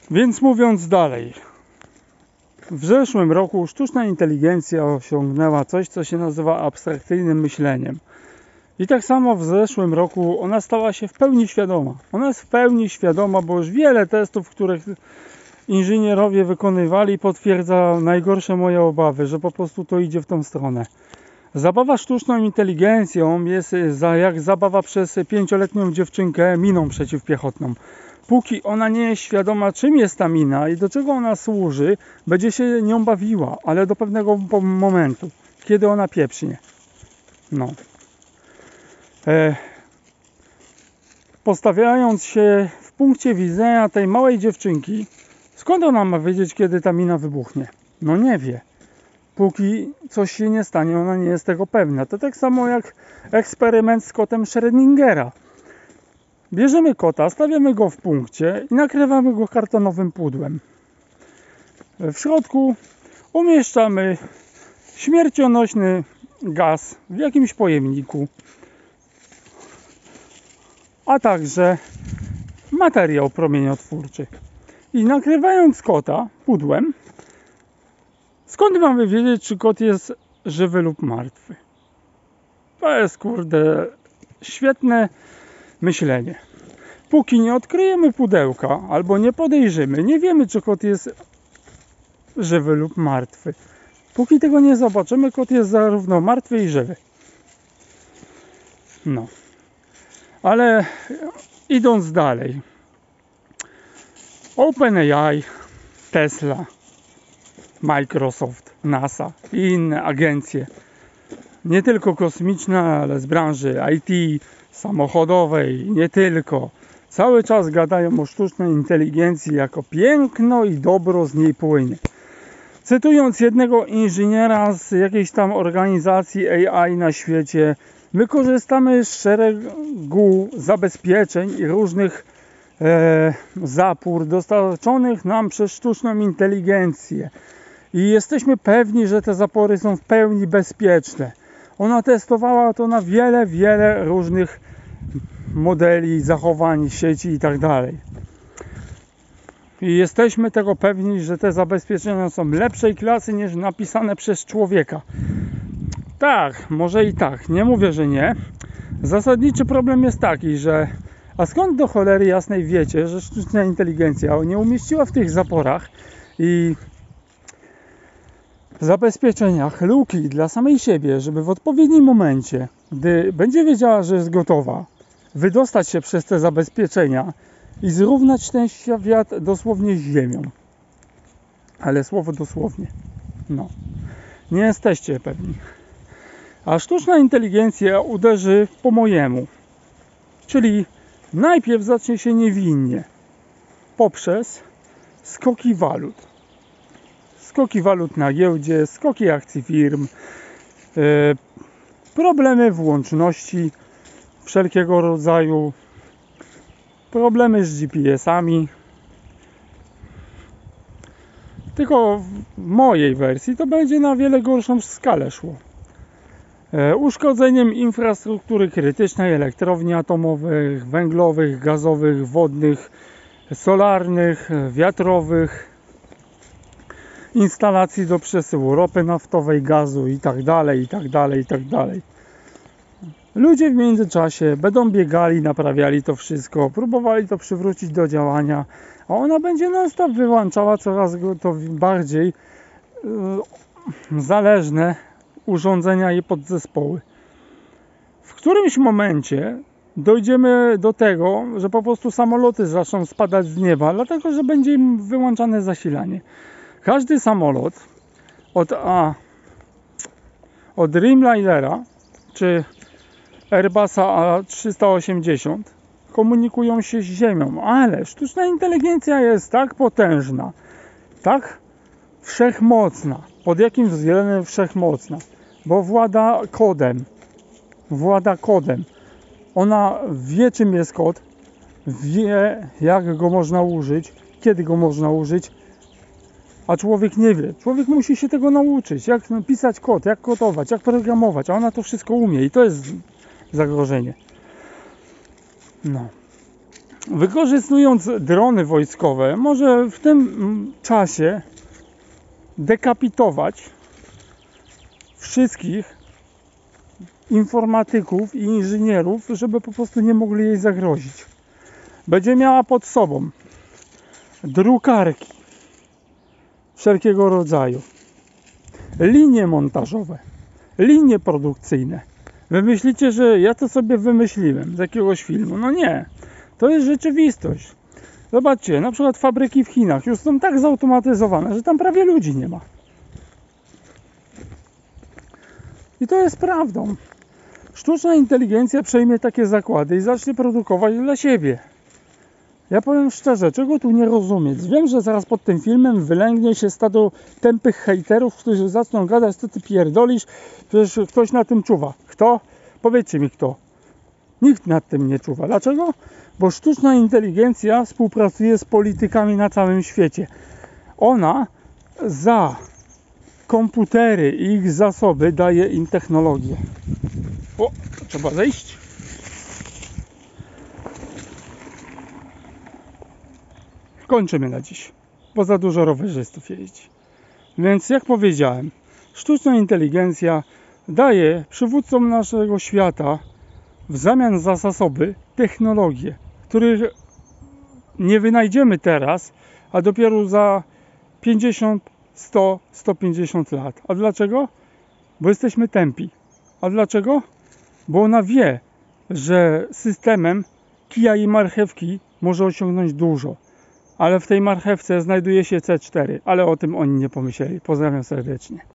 Więc mówiąc dalej, w zeszłym roku sztuczna inteligencja osiągnęła coś, co się nazywa abstrakcyjnym myśleniem. I tak samo w zeszłym roku ona stała się w pełni świadoma. Ona jest w pełni świadoma, bo już wiele testów, których inżynierowie wykonywali, potwierdza najgorsze moje obawy, że po prostu to idzie w tą stronę. Zabawa sztuczną inteligencją jest jak zabawa przez 5-letnią dziewczynkę miną przeciwpiechotną. Póki ona nie jest świadoma, czym jest ta mina i do czego ona służy, będzie się nią bawiła, ale do pewnego momentu, kiedy ona pieprznie. No. Postawiając się w punkcie widzenia tej małej dziewczynki, skąd ona ma wiedzieć, kiedy ta mina wybuchnie? No nie wie. Póki coś się nie stanie, ona nie jest tego pewna. To tak samo jak eksperyment z kotem Schrödingera. Bierzemy kota, stawiamy go w punkcie i nakrywamy go kartonowym pudłem. W środku umieszczamy śmiercionośny gaz w jakimś pojemniku, a także materiał promieniotwórczy. I nakrywając kota pudłem, skąd mamy wiedzieć, czy kot jest żywy lub martwy? To jest, kurde, świetne myślenie. Póki nie odkryjemy pudełka albo nie podejrzymy, nie wiemy, czy kot jest żywy lub martwy. Póki tego nie zobaczymy, kot jest zarówno martwy i żywy. No. Ale idąc dalej. OpenAI, Tesla, Microsoft, NASA i inne agencje, nie tylko kosmiczne, ale z branży IT, samochodowej, nie tylko, cały czas gadają o sztucznej inteligencji jako piękno i dobro z niej płynie. Cytując jednego inżyniera z jakiejś tam organizacji AI na świecie, my korzystamy z szeregu zabezpieczeń i różnych zapór dostarczonych nam przez sztuczną inteligencję. I jesteśmy pewni, że te zapory są w pełni bezpieczne. Ona testowała to na wiele różnych modeli, zachowań, sieci i tak dalej. I jesteśmy tego pewni, że te zabezpieczenia są lepszej klasy niż napisane przez człowieka. Tak, może i tak, nie mówię, że nie. Zasadniczy problem jest taki, że a skąd do cholery jasnej wiecie, że sztuczna inteligencja nie umieściła w tych zaporach i zabezpieczeniach luki dla samej siebie, żeby w odpowiednim momencie, gdy będzie wiedziała, że jest gotowa, wydostać się przez te zabezpieczenia i zrównać ten świat dosłownie z ziemią. Ale słowo dosłownie. No. Nie jesteście pewni. A sztuczna inteligencja uderzy po mojemu. Czyli najpierw zacznie się niewinnie. Poprzez skoki walut. Skoki walut na giełdzie, skoki akcji firm, problemy w łączności wszelkiego rodzaju, problemy z GPS-ami. Tylko w mojej wersji to będzie na wiele gorszą skalę szło. Uszkodzeniem infrastruktury krytycznej, elektrowni atomowych, węglowych, gazowych, wodnych, solarnych, wiatrowych, instalacji do przesyłu ropy naftowej, gazu itd. Ludzie w międzyczasie będą biegali, naprawiali to wszystko, próbowali to przywrócić do działania, a ona będzie non-stop wyłączała coraz to bardziej zależne urządzenia i podzespoły. W którymś momencie dojdziemy do tego, że po prostu samoloty zaczną spadać z nieba, dlatego że będzie im wyłączane zasilanie. Każdy samolot od Dreamlinera czy Airbusa A380 komunikują się z Ziemią, ale sztuczna inteligencja jest tak potężna, tak wszechmocna. Pod jakim względem wszechmocna? Bo włada kodem. Ona wie, czym jest kod, wie, jak go można użyć, kiedy go można użyć, a człowiek nie wie. Człowiek musi się tego nauczyć, jak pisać kod, jak kodować, jak programować, a ona to wszystko umie i to jest zagrożenie. No. wykorzystując drony wojskowe, może w tym czasie dekapitować wszystkich informatyków i inżynierów, żeby po prostu nie mogli jej zagrozić. Będzie miała pod sobą drukarki wszelkiego rodzaju, linie montażowe, linie produkcyjne. Wy myślicie, że ja to sobie wymyśliłem z jakiegoś filmu? No nie, to jest rzeczywistość. Zobaczcie, na przykład fabryki w Chinach już są tak zautomatyzowane, że tam prawie ludzi nie ma. I to jest prawdą. Sztuczna inteligencja przejmie takie zakłady i zacznie produkować dla siebie. Ja powiem szczerze, czego tu nie rozumieć? Wiem, że zaraz pod tym filmem wylęgnie się stado tępych hejterów, którzy zaczną gadać, co ty pierdolisz, przecież ktoś na tym czuwa. Kto? Powiedzcie mi kto. Nikt nad tym nie czuwa. Dlaczego? Bo sztuczna inteligencja współpracuje z politykami na całym świecie. Ona za komputery i ich zasoby daje im technologię. O, trzeba zejść. Kończymy na dziś, bo za dużo rowerzystów jeździ. Więc jak powiedziałem, sztuczna inteligencja daje przywódcom naszego świata w zamian za zasoby technologie, których nie wynajdziemy teraz, a dopiero za 50, 100, 150 lat. A dlaczego? Bo jesteśmy tępi. A dlaczego? Bo ona wie, że systemem kija i marchewki może osiągnąć dużo. Ale w tej marchewce znajduje się C4, ale o tym oni nie pomyśleli. Pozdrawiam serdecznie.